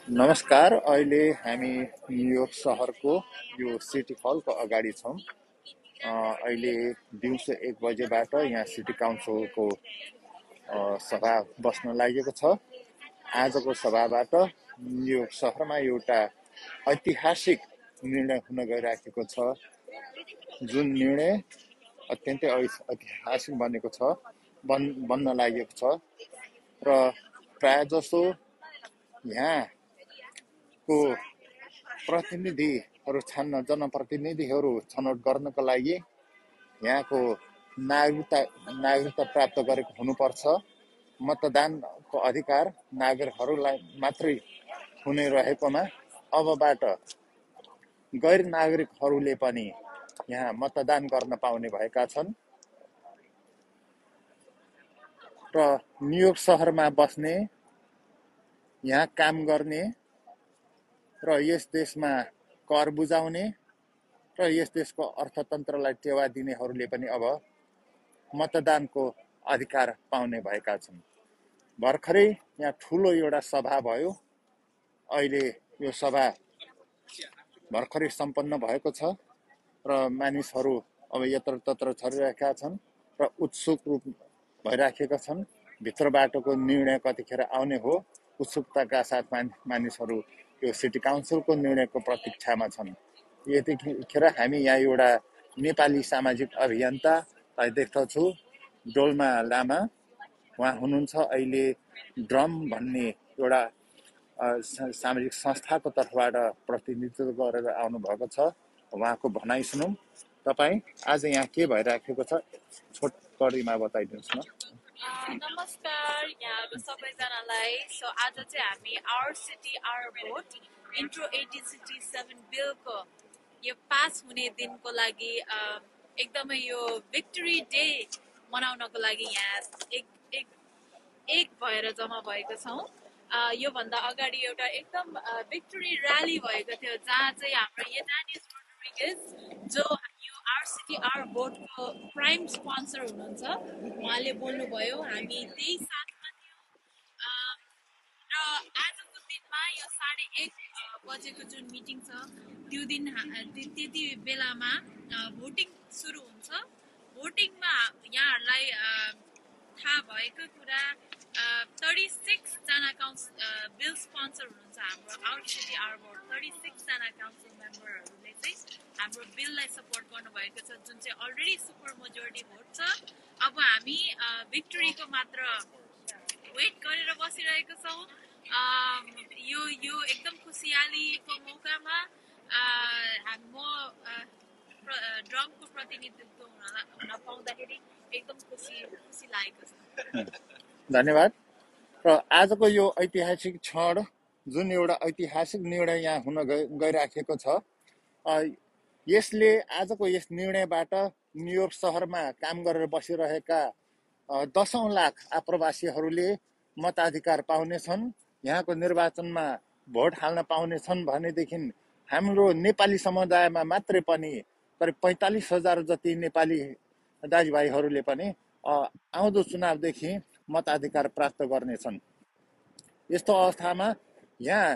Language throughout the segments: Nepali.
नमस्कार। अहिले हामी न्युयोर्क सहरको यो सिटी हलको अगाडि छौँ। अहिले दिउँसो 1 बजेबाट यहाँ सिटी काउन्सिलको सभा बस्न लागेको छ। आजको सभाबाट न्युयोर्क सहरमा एउटा ऐतिहासिक निर्णय हुन गइराखेको छ, जुन निर्णय अत्यन्तै ऐतिहासिक बन्न लागेको छ र प्रायःजसो यहाँको प्रतिनिधिहरू जनप्रतिनिधिहरू छनौट गर्नको लागि यहाँको नागरिकता प्राप्त गरेको हुनुपर्छ। मतदानको अधिकार नागरिकहरूलाई मात्रै हुने रहेकोमा अबबाट गैर नागरिकहरूले पनि यहाँ मतदान गर्न पाउने भएका छन् र न्युयोर्क सहरमा बस्ने, यहाँ काम गर्ने र यस देशमा कर बुझाउने र यस देशको अर्थतन्त्रलाई टेवा दिनेहरूले पनि अब मतदानको अधिकार पाउने भएका छन्। भर्खरै यहाँ ठुलो एउटा सभा भयो। अहिले यो सभा भर्खरै सम्पन्न भएको छ र मानिसहरू अब यत्रतत्र छरिरहेका छन् र उत्सुक रूप भइराखेका छन्। भित्रबाटको निर्णय कतिखेर आउने हो, उत्सुकताका साथ मानिसहरू यो सिटी काउन्सिलको निर्णयको प्रतीक्षामा छन्। यतिखेर हामी यहाँ एउटा नेपाली सामाजिक अभियन्तालाई देख्दछु, डोल्मा लामा। उहाँ हुनुहुन्छ अहिले ड्रम भन्ने एउटा सामाजिक संस्थाको तर्फबाट प्रतिनिधित्व गरेर आउनुभएको छ। उहाँको भनाइ सुनौँ। तपाईँ आज यहाँ के भइराखेको छ छोटकरीमा बताइदिनुहोस् न। नमस्कार यहाँहरू सबैजनालाई। सो आज चाहिँ हामी our city our vote intro 1867 बिलको यो पास हुने दिनको लागि एकदमै यो भिक्टोरी डे मनाउनको लागि यहाँ एक भएर जम्मा भएको छौँ। योभन्दा अगाडि एउटा एकदम भिक्टोरी र्याली भएको थियो, जहाँ चाहिँ हाम्रो यानिस रोड्रिगेज जो यो आवर सिटी आवर भोटको प्राइम स्पोन्सर हुनुहुन्छ, उहाँले बोल्नुभयो। हामी त्यही साथमा थियौँ र आजको दिनमा यो 1:30 बजेको जुन मिटिङ छ, त्यो दिन त्यति बेलामा भोटिङ सुरु हुन्छ। भोटिङमा यहाँहरूलाई थाहा भएको कुरा 36 जना बिल स्पोन्सर हुनुहुन्छ हाम्रो आवर सिटी आवर भोट। 36 जना काउन्सिल मेम्बरहरूले चाहिँ हाम्रो बिललाई सपोर्ट गर्नुभएको छ, जुन चाहिँ अलरेडी सुपर मेजोरिटी भोट छ। अब हामी भिक्टोरीको मात्र वेट गरेर बसिरहेको छौँ। यो एकदम खुसियालीको मौकामा म ड्रमको प्रतिनिधित्व हुन पाउँदाखेरि एकदम खुसी लागेको छ। धन्यवाद। र आजको यो ऐतिहासिक क्षण, जुन एउटा ऐतिहासिक निर्णय यहाँ हुन गइराखेको छ, यसले आजको यस निर्णयबाट न्युयोर्क सहरमा काम गरेर बसिरहेका 10औं लाख आप्रवासीहरूले मताधिकार पाउनेछन्। यहाँको निर्वाचनमा भोट हाल्न पाउनेछन् भनेदेखि हाम्रो नेपाली समुदायमा मात्रै पनि करिब 45,000 जति नेपाली दाजुभाइहरूले पनि आउँदो चुनावदेखि मताधिकार प्राप्त गर्नेछन्। यस्तो अवस्थामा यहाँ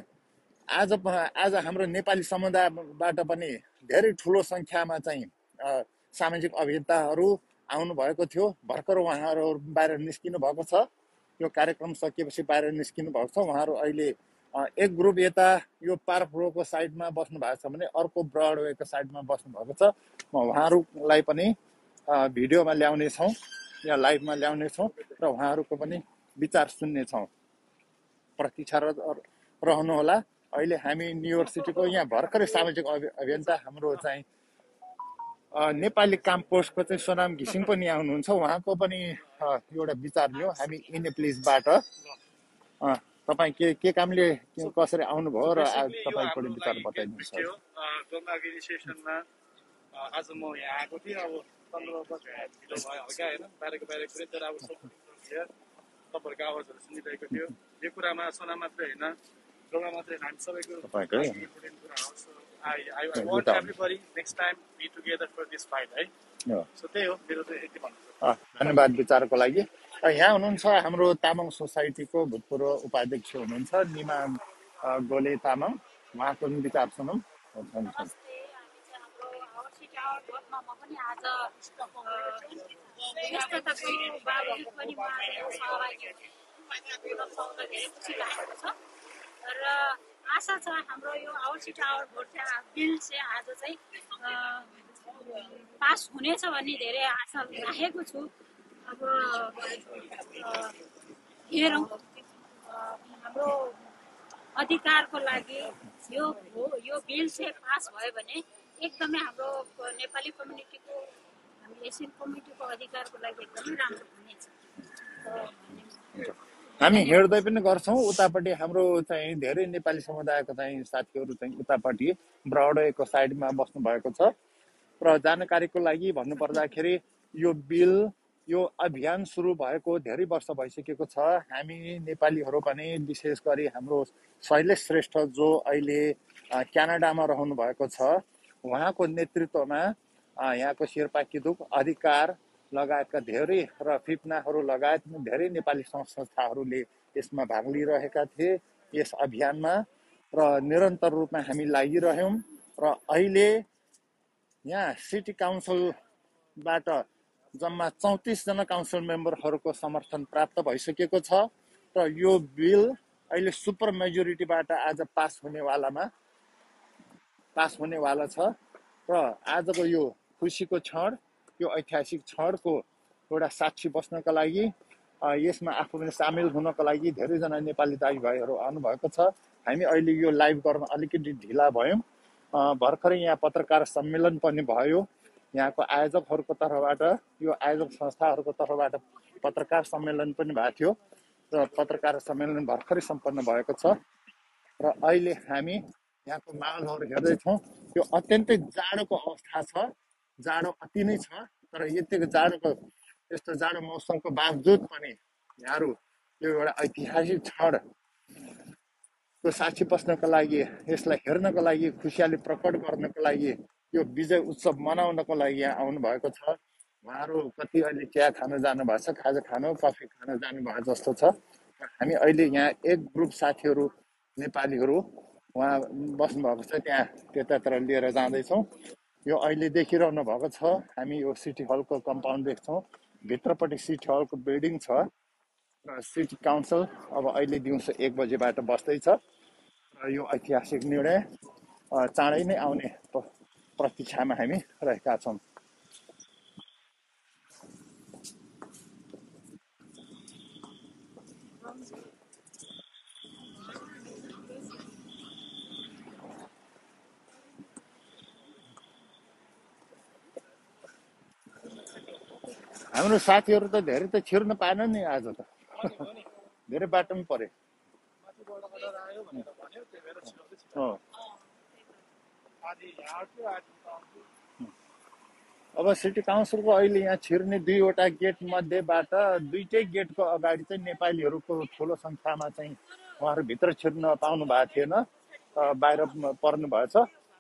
आज हाम्रो नेपाली समुदायबाट पनि धेरै ठुलो सङ्ख्यामा चाहिँ सामाजिक अभियन्ताहरू आउनुभएको थियो। भर्खर उहाँहरू बाहिर निस्किनु भएको छ। यो कार्यक्रम सकिएपछि बाहिर निस्किनु भएको छ। उहाँहरू अहिले एक ग्रुप यता यो पार्क रोडको साइडमा बस्नु भएको छ भने अर्को ब्रडवेको साइडमा बस्नु भएको छ। म उहाँहरूलाई पनि भिडियोमा ल्याउनेछौँ, या लाइभमा ल्याउनेछौँ र उहाँहरूको पनि विचार सुन्नेछौँ। प्रतीक्षा रहनुहोला। अहिले हामी न्युयोर्क सिटीको यहाँ भर्खरै सामाजिक अभियन्ता हाम्रो चाहिँ नेपाली काम पोस्टको चाहिँ सोनाम घिसिङ पनि यहाँ हुनुहुन्छ। उहाँको पनि एउटा विचार लियो हामी इनेप्लिजबाट। तपाईँ के कामले कसरी आउनुभयो र तपाईँको विचार बताइदिनुहोस्। अर्गनाइजेसनमा आज म यहाँ आएको थिएँ। अब 15 बजे ढिलो भयो हल्का, होइन, बाहिरको कुरै, तर अब तपाईँहरूको आवाजहरू सुनिरहेको थियो। यो कुरामा सोना मात्रै होइन, डोमा मात्रै होइन, हामी सबैको इम्पोर्टेन्ट कुरा हो। So I want everybody next time be together for this fight, है। सो त्यही हो मेरो चाहिँ यति भन्नु छ। धन्यवाद विचारको लागि। यहाँ हुनुहुन्छ हाम्रो तामाङ सोसाइटीको भूतपूर्व उपाध्यक्ष हुनुहुन्छ निमा गोले तामाङ, उहाँको पनि विचार सुनौँ। नमस्ते, हामी चाहिँ हाम्रो आवर्सी टावर भोटमा म पनि आज व्यस्तताको बावजुद पनि म आज यहाँ सहभागी हुन पाउँदा धेरै खुसी लागेको छ र आशा छ हाम्रो यो आवर्सी टावर भोट चाहिँ बिल चाहिँ आज चाहिँ पास हुनेछ भन्ने धेरै आशा राखेको छु। अब हेरौँ हाम्रो अधिकारको लागि यो बिल चाहिँ पास भयो भने एकदमै हाम्रो नेपाली कम्युनिटीको हामी एसियन कम्युनिटीको अधिकारको लागि एकदमै राम्रो हुनेछ। हामी हेर्दै पनि गर्छौँ उतापट्टि हाम्रो चाहिँ धेरै नेपाली समुदायको चाहिँ साथीहरू चाहिँ उतापट्टि ब्रडवेको साइडमा बस्नु भएको छ र जानकारीको लागि भन्नुपर्दाखेरि यो बिल यो अभियान सुरु भएको धेरै वर्ष भइसकेको छ। हामी नेपालीहरू पनि विशेष गरी हाम्रो शैलेश श्रेष्ठ जो अहिले क्यानाडामा रहनु भएको छ उहाँको नेतृत्वमा यहाँको शेर्पा किदुक अधिकार लगायतका धेरै र फिप्नाहरू लगायत धेरै नेपाली संस्थाहरूले यसमा भाग लिइरहेका थिए यस अभियानमा र निरन्तर रूपमा हामी लागिरह्यौँ र अहिले यहाँ सिटी काउन्सिलबाट जम्मा 34 जना काउन्सिल मेम्बरहरूको समर्थन प्राप्त भइसकेको छ र यो बिल अहिले सुपर मेजोरिटीबाट आज पास हुनेवाला छ र आजको यो खुसीको क्षण यो ऐतिहासिक क्षणको एउटा साक्षी बस्नका लागि यसमा आफू पनि सामेल हुनको लागि धेरैजना नेपाली दाजुभाइहरू आउनुभएको छ। हामी अहिले यो लाइभ गर्न अलिकति ढिला भयौँ। भर्खरै यहाँ पत्रकार सम्मेलन पनि भयो यहाँको आयोजकहरूको तर्फबाट यो आयोजक संस्थाहरूको तर्फबाट पत्रकार सम्मेलन पनि भएको थियो र पत्रकार सम्मेलन भर्खरै सम्पन्न भएको छ र अहिले हामी यहाँको माहौलहरू हेर्दैछौँ। यो अत्यन्तै जाडोको अवस्था छ, जाडो अति नै छ तर यतिको यस्तो जाडो मौसमको बावजुद पनि यहाँहरू यो एउटा ऐतिहासिक क्षणको साक्षी बस्नको लागि यसलाई हेर्नको लागि खुसियाली प्रकट गर्नको लागि यो विजय उत्सव मनाउनको लागि यहाँ आउनु भएको छ। उहाँहरू कति अहिले चिया खान जानुभएको छ, खाजा खान कफी खान जानुभएको जस्तो छ। हामी अहिले यहाँ एक ग्रुप साथीहरू नेपालीहरू उहाँ बस्नुभएको छ त्यहाँ त्यतातिर लिएर जाँदैछौँ। यो अहिले देखिरहनु भएको छ हामी यो सिटी हलको कम्पाउन्ड देख्छौँ। भित्रपट्टि सिटी हलको बिल्डिङ छ र सिटी काउन्सिल अब अहिले दिउँसो 1 बजेबाट बस्दैछ र यो ऐतिहासिक निर्णय चाँडै नै आउने प्रतीक्षामा हामी रहेका छौँ। हाम्रो साथीहरू त धेरै त छिर्न पाएन नि आज त धेरै बाटो पनि परे। अब सिटी काउन्सिलको अहिले यहाँ छिर्ने 2वटा गेट मध्येबाट 2टै गेटको अगाडि चाहिँ नेपालीहरूको ठुलो सङ्ख्यामा चाहिँ उहाँहरू भित्र छिर्न पाउनु भएको थिएन, बाहिर पर्नु भएछ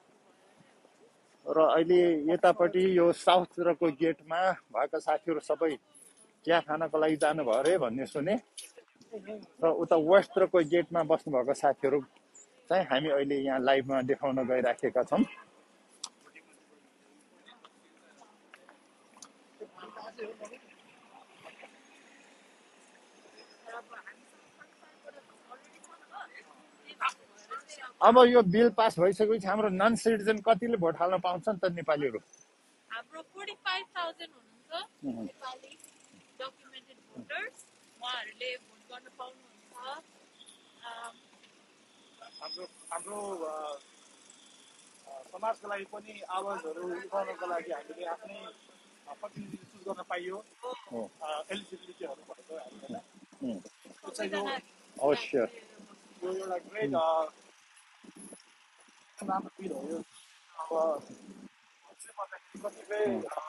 र अहिले यतापट्टि यो साउथतिरको गेटमा भएका साथीहरू सबै चिया खानको लागि जानुभयो अरे भन्ने सुने र उता वेस्टतिरको गेटमा बस्नुभएको साथीहरू चाहिँ हामी अहिले यहाँ लाइभमा देखाउन गइराखेका छौँ। अब यो बिल पास भइसकेपछि हाम्रो नन सिटिजन कतिले भोट हाल्न पाउँछन् त नेपालीहरू? हाम्रो 45,000 हुनुहुन्छ नेपाली डकुमेन्टेड भोटर्स, उहाँहरूले भोट गर्न पाउनुहुन्छ। हाम्रो समाजको लागि पनि आवाजहरू उठाउनको लागि हामीले आफ्नै प्रतिनिधि चुज गर्न पाइयो। एलिजिबिलिटीहरू भएको अवश्य यो एउटा ग्रेट राम्रो बिल हो यो। अब कतिपय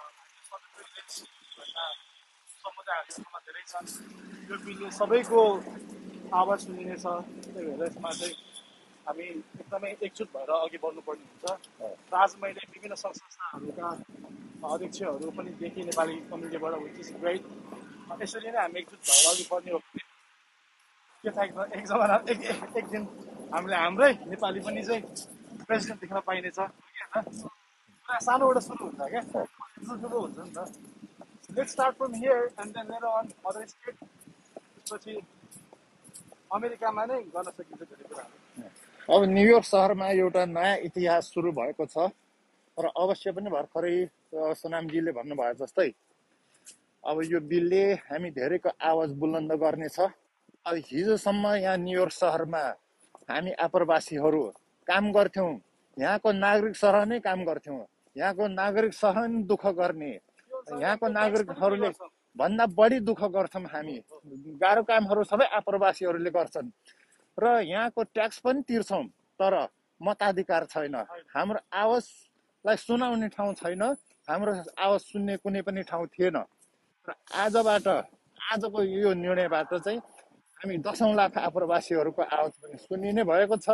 समुदायहरूमा धेरै छन् यो बिलले सबैको आवाज सुनिनेछ। त्यही भएर यसमा चाहिँ हामी एकदमै एकजुट भएर अघि बढ्नुपर्ने हुन्छ र आज मैले विभिन्न संस्थाहरूका अध्यक्षहरू पनि देखेँ नेपाली कम्युनिटीबाट, विच इज ग्रेट। यसरी नै हामी एकजुट भएर अघि बढ्ने हो। के थाहा एक दिन हामीले हाम्रै नेपाली पनि चाहिँ प्रेसिडेन्ट देख्न पाइनेछ होइन सानोबाट सुरु हुन्छ क्या ठुलो हुन्छ नि त let's start from here and then later on other state त्यसपछि अमेरिकामा नै गर्न सकिन्छ धेरै कुराहरू अब न्युयोर्क सहरमा एउटा नयाँ इतिहास सुरु भएको छ र अवश्य पनि भर्खरै सोनामजीले भन्नुभयो जस्तै अब यो बिलले हामी धेरैको आवाज बुलन्द गर्नेछ। अब हिजोसम्म यहाँ न्युयोर्क सहरमा हामी आप्रवासीहरू काम गर्थ्यौँ, यहाँको नागरिक सरह नै काम गर्थ्यौँ, यहाँको नागरिक सरह नै दुःख गर्ने, यहाँको नागरिकहरूले भन्दा बढी दुःख गर्छौँ हामी। गाह्रो कामहरू सबै आप्रवासीहरूले गर्छन् र यहाँको ट्याक्स पनि तिर्छौँ, तर मताधिकार छैन, हाम्रो आवाजलाई सुनाउने ठाउँ छैन, हाम्रो आवाज सुन्ने कुनै पनि ठाउँ थिएन। र आजको यो निर्णयबाट चाहिँ हामी 10औं लाख आप्रवासीहरूको आवाज पनि सुनिने भएको छ।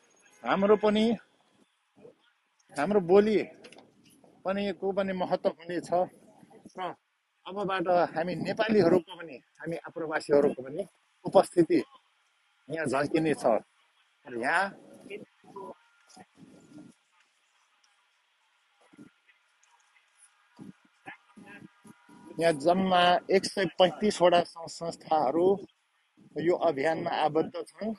हाम्रो बोली पनि को पनि महत्त्व हुनेछ र अबबाट हामी नेपालीहरूको पनि हामी आप्रवासीहरूको पनि उपस्थिति यहाँ झल्किनेछ। यहाँ जम्मा 135वटा संस्थाहरू यो अभियानमा आबद्ध छन्।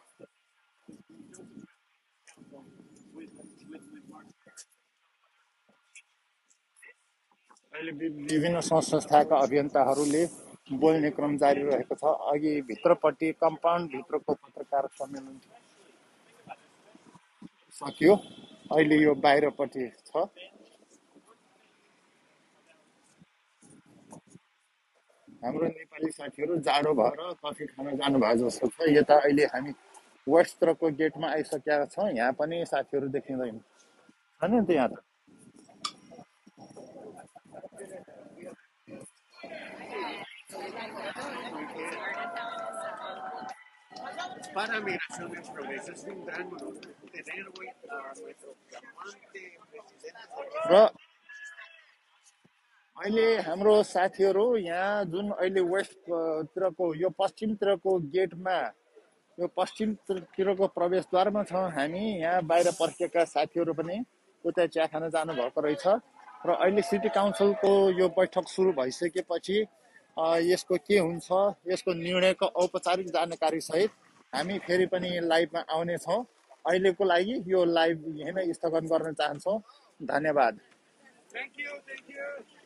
अहिले विभिन्न संस्थाका अभियन्ताहरूले बोल्ने क्रम जारी रहेको छ। अघि भित्रपट्टि कम्पाउन्ड भित्रको पत्रकार सम्मेलन सकियो, अहिले यो बाहिरपट्टि छ। हाम्रो नेपाली साथीहरू जाडो भएर कफी खान जानुभयो जस्तो छ। यता अहिले हामी वेस्टतिरको गेटमा आइसकेका छौँ, यहाँ पनि साथीहरू देखिँदैन छैन त यहाँ त। Para migraciones progresas de un gran honor tener hoy a nuestro flamante presidente. र अहिले हाम्रो साथीहरू यहाँ जुन अहिले वेस्टतिरको यो पश्चिमतिरको गेटमा यो पश्चिमतिरको प्रवेशद्वारमा छौँ हामी। यहाँ बाहिर पर्खेका साथीहरू पनि उता चिया खान जानुभएको रहेछ र अहिले सिटी काउन्सिलको यो बैठक सुरु भइसकेपछि यसको के हुन्छ, यसको निर्णयको औपचारिक जानकारी सहित हामी फेरि पनि लाइभमा आउनेछौँ। अहिलेको लागि यो लाइभ यहीँमै स्थगन गर्न चाहन्छौँ। धन्यवाद। Thank you